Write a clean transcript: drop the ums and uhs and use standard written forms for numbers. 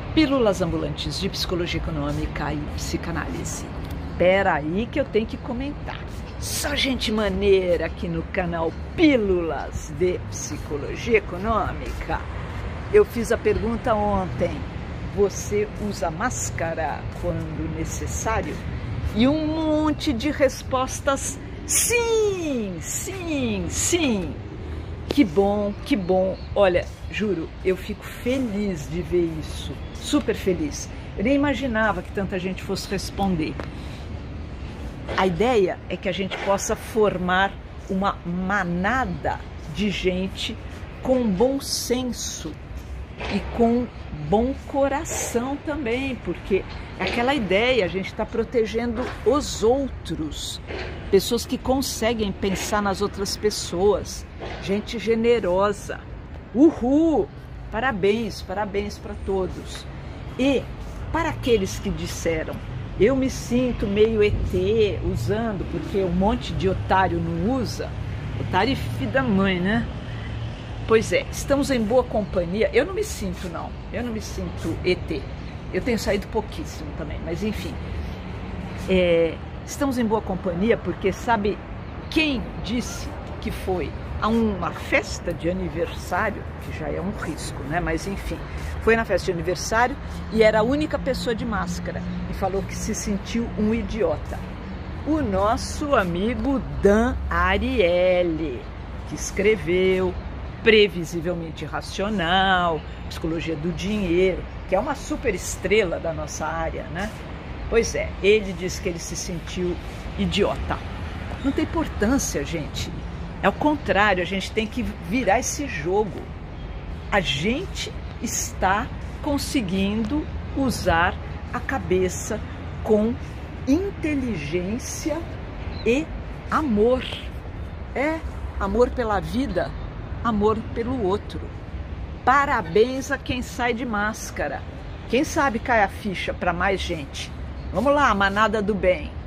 Pílulas ambulantes de psicologia econômica e psicanálise. Pera aí que eu tenho que comentar. Só gente maneira aqui no canal Pílulas de Psicologia Econômica. Eu fiz a pergunta ontem: você usa máscara quando necessário? E um monte de respostas: sim, sim, sim. Que bom, que bom. Olha, juro, eu fico feliz de ver isso, super feliz. Eu nem imaginava que tanta gente fosse responder. A ideia é que a gente possa formar uma manada de gente com bom senso e com bom coração também, porque é aquela ideia, a gente está protegendo os outros, pessoas que conseguem pensar nas outras pessoas, gente generosa. Uhul! Parabéns, parabéns para todos. E para aqueles que disseram: eu me sinto meio ET usando, porque um monte de otário não usa. Otário e filho da mãe, né? Pois é, estamos em boa companhia. Eu não me sinto, não. Eu não me sinto ET. Eu tenho saído pouquíssimo também, mas enfim. Estamos em boa companhia porque sabe quem disse que foi a uma festa de aniversário, que já é um risco, né? Mas enfim, foi na festa de aniversário e era a única pessoa de máscara e falou que se sentiu um idiota. O nosso amigo Dan Ariely, que escreveu Previsivelmente Racional, Psicologia do Dinheiro, que é uma super estrela da nossa área, né? Pois é, ele disse que ele se sentiu idiota. Não tem importância, gente. É o contrário, a gente tem que virar esse jogo. A gente está conseguindo usar a cabeça com inteligência e amor. Amor pela vida, amor pelo outro. Parabéns a quem sai de máscara. Quem sabe cai a ficha para mais gente. Vamos lá, manada do bem.